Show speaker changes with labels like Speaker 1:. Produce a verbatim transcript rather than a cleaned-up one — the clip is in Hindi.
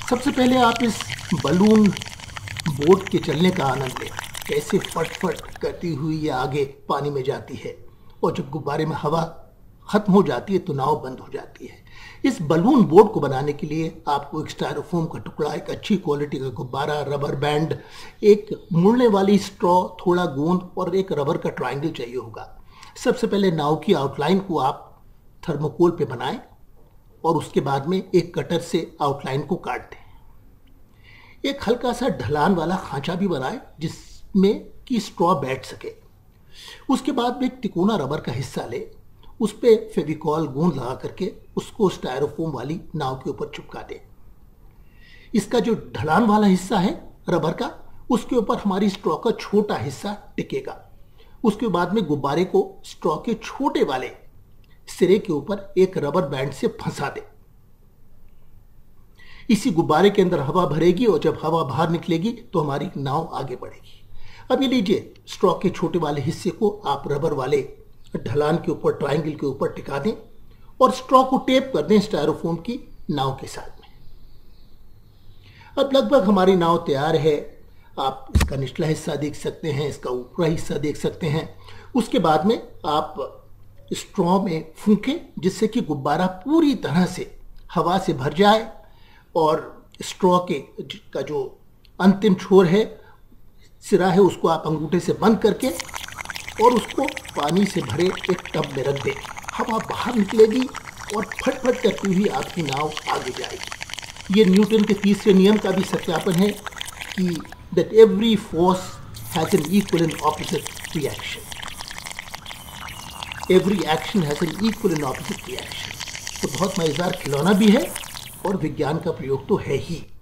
Speaker 1: सबसे पहले आप इस बलून बोट के चलने का आनंद लें, कैसे फटफट करती हुई ये आगे पानी में जाती है और जब गुब्बारे में हवा खत्म हो जाती है तो नाव बंद हो जाती है। इस बलून बोट को बनाने के लिए आपको एक स्टायरोफोम का टुकड़ा, एक अच्छी क्वालिटी का गुब्बारा, रबर बैंड, एक मुड़ने वाली स्ट्रॉ, थोड़ा गोंद और एक रबर का ट्रायंगल चाहिए होगा। सबसे पहले नाव की आउटलाइन को आप थर्मोकोल पे बनाएं और उसके बाद में एक कटर से आउटलाइन को काट दें। एक हल्का सा ढलान वाला खांचा भी बनाएं जिसमें कि स्ट्रॉ बैठ सके। उसके बाद में एक तिकोना रबर का हिस्सा ले, उस पे फेविकॉल गोंद लगा करके उसको स्टायरोफोम वाली नाव के ऊपर चिपका दें। इसका जो ढलान वाला हिस्सा है रबर का, उसके ऊपर हमारी स्ट्रॉ का छोटा हिस्सा टिकेगा। उसके बाद में गुब्बारे को स्ट्रॉ के छोटे वाले सिरे के ऊपर एक रबर बैंड से फंसा दें। इसी गुब्बारे के अंदर हवा भरेगी और जब हवा बाहर निकलेगी तो हमारी नाव आगे बढ़ेगी। अब ये लीजिए, स्ट्रॉ के छोटे वाले हिस्से को आप रबर वाले ढलान के ऊपर, ट्रायंगल के ऊपर टिका दें और स्ट्रॉ को टेप कर दें स्टायरोफोम की नाव के साथ में। अब लगभग हमारी नाव तैयार है। आप इसका निचला हिस्सा देख सकते हैं, इसका ऊपरी हिस्सा देख सकते हैं। उसके बाद में आप स्ट्रॉ में फूंकें जिससे कि गुब्बारा पूरी तरह से हवा से भर जाए और स्ट्रॉ के का जो अंतिम छोर है, सिरा है, उसको आप अंगूठे से बंद करके और उसको पानी से भरे एक टब में रख दें। हवा बाहर निकलेगी और फटफट करती हुई आपकी नाव आगे जाएगी। ये न्यूटन के तीसरे नियम का भी सत्यापन है कि that every force has an equal and opposite reaction. Every action has an equal and opposite reaction. तो बहुत मजेदार खिलौना भी है और विज्ञान का प्रयोग तो है ही।